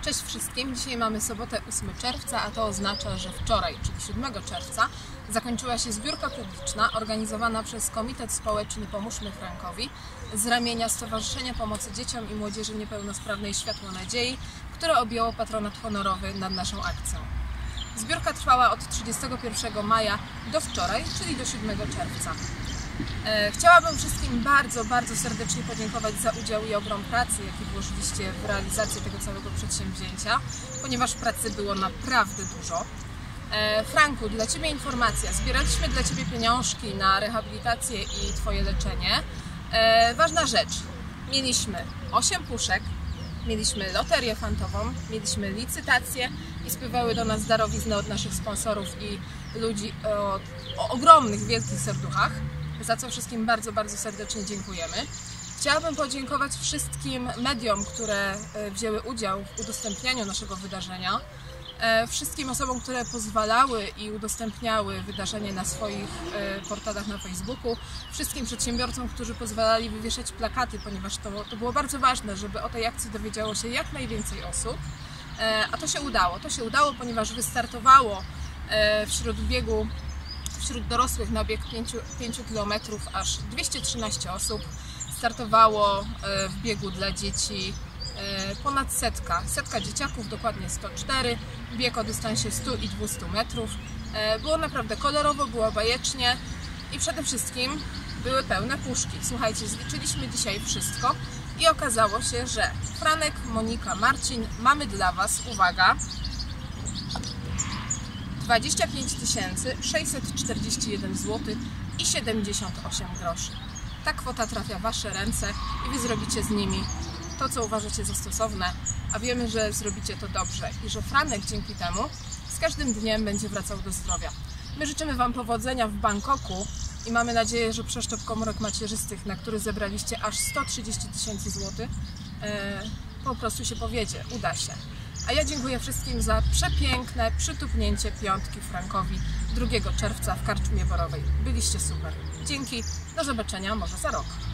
Cześć wszystkim! Dzisiaj mamy sobotę 8 czerwca, a to oznacza, że wczoraj, czyli 7 czerwca, zakończyła się zbiórka publiczna organizowana przez Komitet Społeczny Pomóżmy Frankowi z ramienia Stowarzyszenia Pomocy Dzieciom i Młodzieży Niepełnosprawnej Światło Nadziei, które objęło patronat honorowy nad naszą akcją. Zbiórka trwała od 31 maja do wczoraj, czyli do 7 czerwca. Chciałabym wszystkim bardzo serdecznie podziękować za udział i ogrom pracy, jaki włożyliście w realizację tego całego przedsięwzięcia, ponieważ pracy było naprawdę dużo. Franku, dla Ciebie informacja. Zbieraliśmy dla Ciebie pieniążki na rehabilitację i Twoje leczenie. Ważna rzecz. Mieliśmy 8 puszek, mieliśmy loterię fantową, mieliśmy licytację i spływały do nas darowizny od naszych sponsorów i ludzi o ogromnych, wielkich serduchach, za co wszystkim bardzo serdecznie dziękujemy. Chciałabym podziękować wszystkim mediom, które wzięły udział w udostępnianiu naszego wydarzenia, wszystkim osobom, które pozwalały i udostępniały wydarzenie na swoich portalach na Facebooku, wszystkim przedsiębiorcom, którzy pozwalali wywieszać plakaty, ponieważ to było bardzo ważne, żeby o tej akcji dowiedziało się jak najwięcej osób. A to się udało, ponieważ wystartowało wśród dorosłych na bieg 5 km aż 213 osób. Startowało w biegu dla dzieci ponad setka dzieciaków, dokładnie 104, bieg o dystansie 100 i 200 metrów. Było naprawdę kolorowo, było bajecznie i przede wszystkim były pełne puszki. Słuchajcie, zliczyliśmy dzisiaj wszystko i okazało się, że Franek, Monika, Marcin, mamy dla Was, uwaga, 25 641 zł i 78 groszy. Ta kwota trafia w Wasze ręce i Wy zrobicie z nimi to, co uważacie za stosowne, a wiemy, że zrobicie to dobrze i że Franek dzięki temu z każdym dniem będzie wracał do zdrowia. My życzymy Wam powodzenia w Bangkoku i mamy nadzieję, że przeszczep komórek macierzystych, na który zebraliście aż 130 000 złotych, po prostu się powiedzie, uda się. A ja dziękuję wszystkim za przepiękne przytupnięcie piątki Frankowi 2 czerwca w Karczmie Borowej. Byliście super. Dzięki, do zobaczenia może za rok.